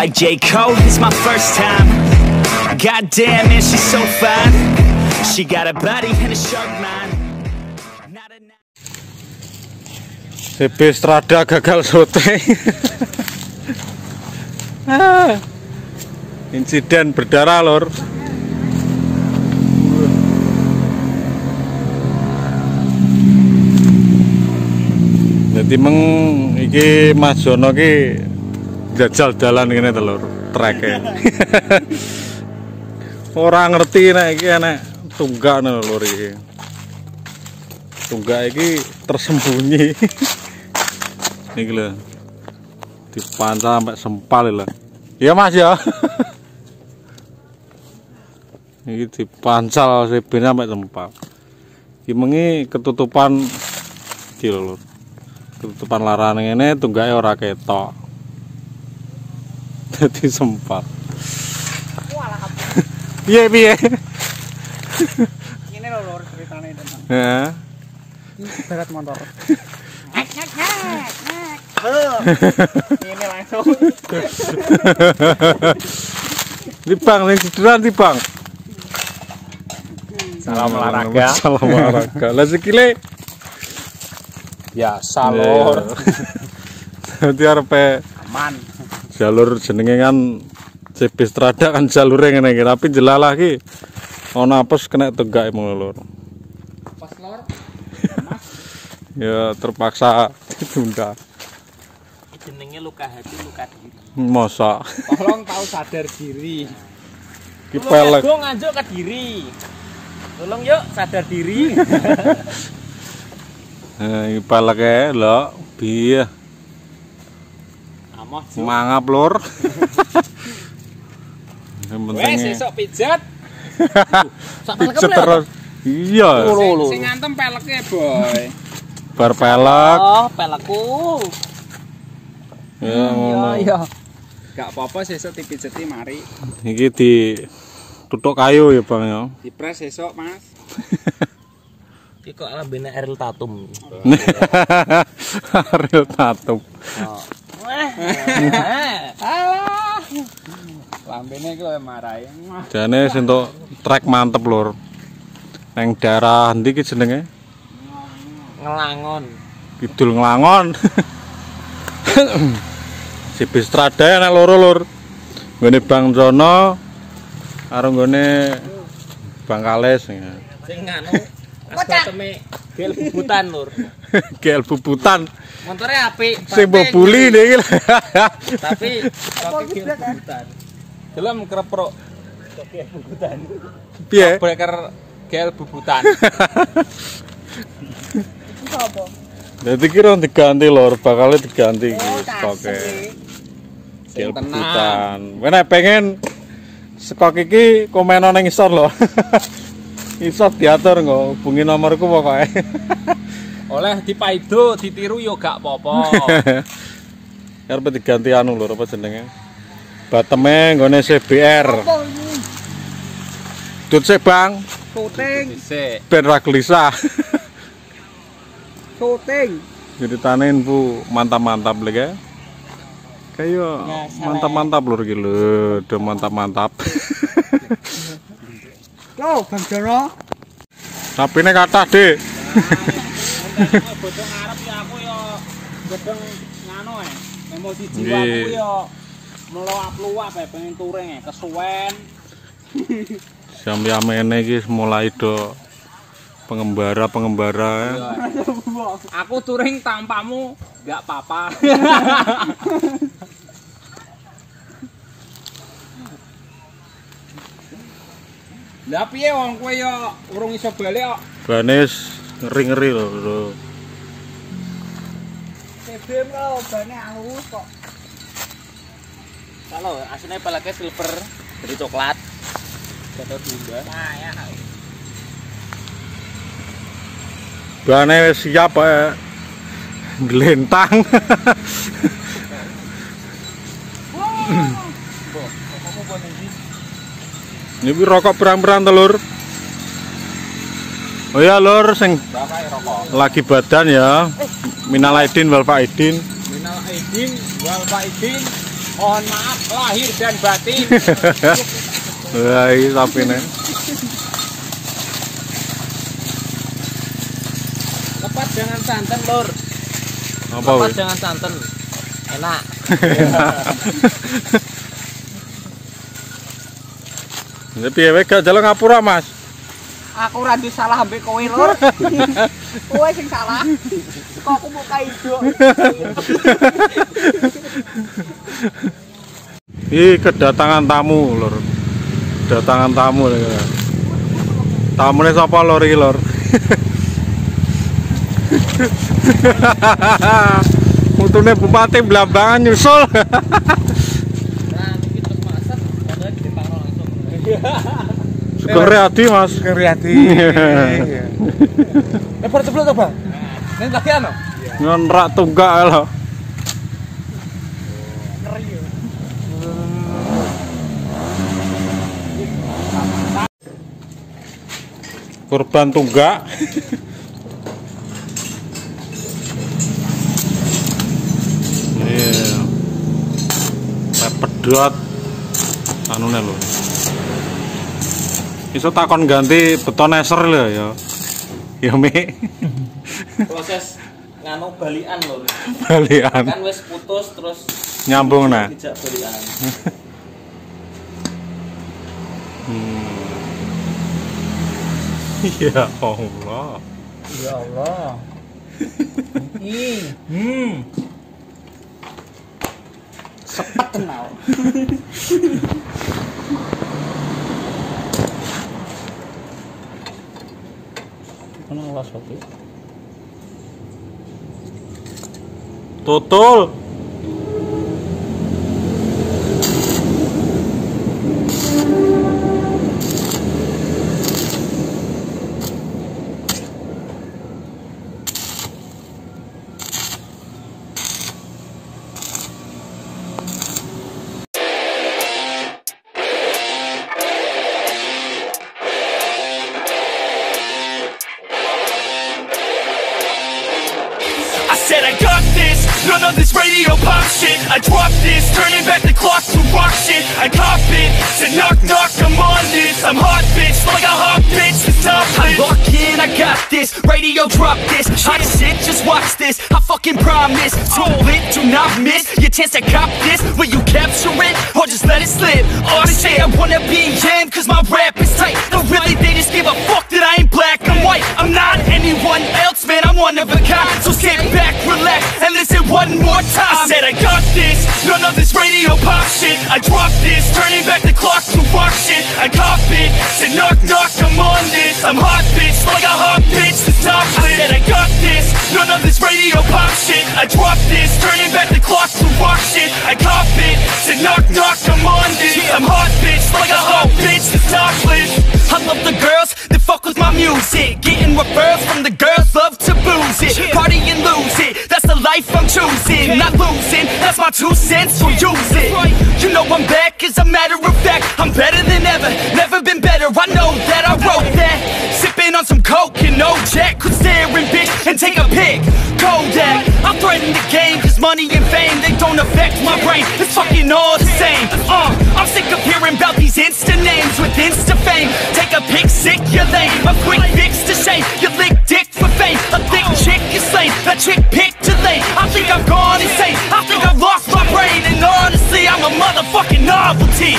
like J. Cole. It's my first time. Goddamn, man, she's so fine. She got a body and a sharp mind. CB Strada gagal syuting. Insiden berdarah lor. Jadi iki Mas Jono ki jajal dalan ngene to lur, treke. Ora ngerti nek iki enek tunggak lur iki. Tunggak iki tersembunyi. Niki lho. Dipancal sampai sempal lho. Iya Mas ya. Iki dipancal sebene sampai sempal. Iki mengi ketutupan iki lho. Ketutupan larane ngene tunggake ora ketok. Dadi sempat. Piye piye? Ngene lho lur ceritane tenan. Heeh. Iki berat motor. Nek. Ini langsung. Di Bang ning cederan di Bang. Salam olahraga. Salam olahraga. Lah sikile Biasa lur. Dadi arepe Aman. jalur jenenge kan CB Strada kan jalure ngene iki, tapi jelalah ki ana apes kena tunggake mung lur. Pas lor. Ya terpaksa ditunda. Jenenge luka hati, luka diri. Masa Tolong tahu sadar diri. ki pelek. Tolong nganjuk ke diri. Tolong yuk sadar diri. Iki peleke lho, piye? Amoh Mangap lur. Yang wes penting esok pijat. Sak pijet terus. Iya. Sing ngantem peleke, Boy. Bar pelek. Oh, pelekku. Ya ngono. Iya. Gak apa-apa sesuk dipijeti mari. Iki di tutuk kayu ya Bang ya. Dipres esok, Mas. Iki kok lambene Ariel Tatum. Ariel Tatum. Oh. Alah. Lambene iki lho marahi. Jane sentuk trek mantep lur. Neng daerah ndi ki jenenge? Ngelangon. Kidul Nglangon. CB Strada enak loro lur. Nggone Bang Jono karo nggone Bang Kales. Sing anu asbateme gel bubutan lur. Gel bubutan. Montore apik. Sing mbok buli niki. Tapi kok gel bubutan. Delem kreprok gel bubutan. Piye? Breker gel bubutan. Apa? Jadi kira diganti lor, bakalnya diganti stoknya. Gel bubutan. Nek pengen skok iki komen nang isor lho. Isor diatur kok, hubungi nomorku pokoknya. Oleh dipaido, ditiru yo gak apa-apa. Arep diganti anu lho apa jenenge? Bateme nggone CBR. Dut sik Bang. Syuting. Sik. Ben ra gelisah. Syuting. Ceritanin Bu, mantap-mantap lho ya. Kayak mantap-mantap lur iki lho, udah mantap-mantap. Yo, Bang Jono. Sapine kathah, Dik. Bodong arep ya aku yo gedeng ngano emosi jiwa aku yo meluap-luap pengen touring kesuwen. Jam-jamene iki mulai do pengembara ya. Aku touring tanpamu gak apa-apa. Lah piye wong kowe yo urung iso balik kok. Banes ngeri-ngeri lho. Sebem lho bane halus kok. Kalau asline peleke silver dari coklat. Jatuh juga. Nah, ya. Bane wis siap ya. Glentang. Ini rokok berang-berang telur. Oh ya lur, sing lagi badan ya. Minal aidin wal faidin. Minal aidin wal faidin. Mohon maaf lahir dan batin. Wah, ini sapine. Lepas jangan santan, Lur. Apa Lepas wis? jangan santan. Enak. Ya piye wae gak jalan ngapura, Mas? Aku ora salah ambek kowe, Lur. Kowe sing salah. Kok aku mau kaido. Ih, kedatangan tamu, Lur. Kedatangan tamu. Tamune sapa, Lur iki, Lur? Putune Bupati Blambangan nyusul. Nah, iki terus masak, padahal dipangno langsung. Sugeng Riyadi, Mas. Sugeng Riyadi. Lebar ceblok to, Bang? Ning bagian no? Ngerak tunggak lho. Korban tunggak. Iya. Pedot anune lho. Iso takon ganti beton eser lho ya. Ya Mi. Proses nganu balikan, Lur. Balikan. Kan wis putus terus Nyambung nah. dijak balikan. Ya Allah. Ya Allah. Sepet kenal. Kenal was oke. Tutul. I said I got this, none of this radio pop shit. I dropped this, turning back the clock to rock shit. I cop it, said knock knock, I'm on this. I'm hot bitch, like a hot bitch, the top I lock in, I got this, radio drop this. Hot shit, just watch this, I fucking promise. Roll it, do not miss your chance to cop this. Will you capture it, or just let it slip? Or they say I wanna be in, cause my rap is tight. No really, they just give a fuck that I ain't black and white. I'm not anyone else, man, I'm one of a kind. So sit back, relax, and listen one more time. I said I got this, none of this radio pop shit. I dropped this, turning back the clock to rock shit. I cop it, said knock knock, I'm on this. I'm hot bitch, like a hot bitch, the top lit. I said I got this, none of this radio pop shit. I dropped this, turning back the clock to rock shit. I cop it, said knock knock, I'm on this. I'm hot bitch, like a hot bitch, the top lit. I love the girls that fuck with my music, getting referrals from the girls, love to booze it, party and lose it. That's the life I'm choosing, not losing. That's my 2 cents, so use it. You know I'm back, as a matter of fact. I'm better than ever, never been better. I know that I wrote that. Sipping on some coke and no jack, could stare and bitch and take a pic. Kodak, I threaten the game, cause money and fame, they don't affect my brain. It's fucking all the same. I'm sick of hearing about these Insta names with Insta fame. Take a pic, sick, you're lame. A quick fix to shame, you lick dick for fame. A thick chick is slain, a chick picked to lay. I think I've gone insane, I think I've lost my brain. And honestly, I'm a motherfucking novelty.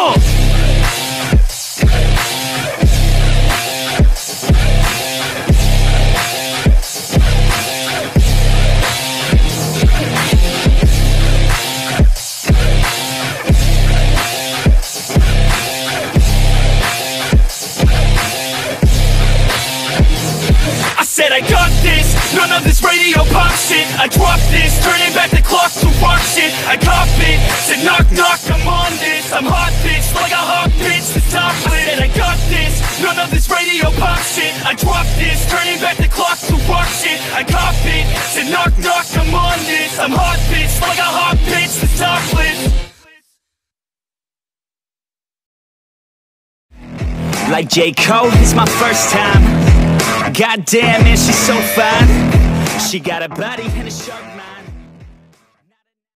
I said I got this, none of this radio pop shit. I dropped this, turning back the clock to rock shit. I cop it, said knock knock, I'm on this. I'm hot bitch, like a hot bitch, the top lit. I said I got this, none of this radio pop shit. I dropped this, turning back the clock to rock shit. I cop it, said knock knock, I'm on this. I'm hot bitch, like a hot bitch, the top lit. Like J. Cole, it's my first time. God damn, man, she's so fine. She got a body and a sharp mind.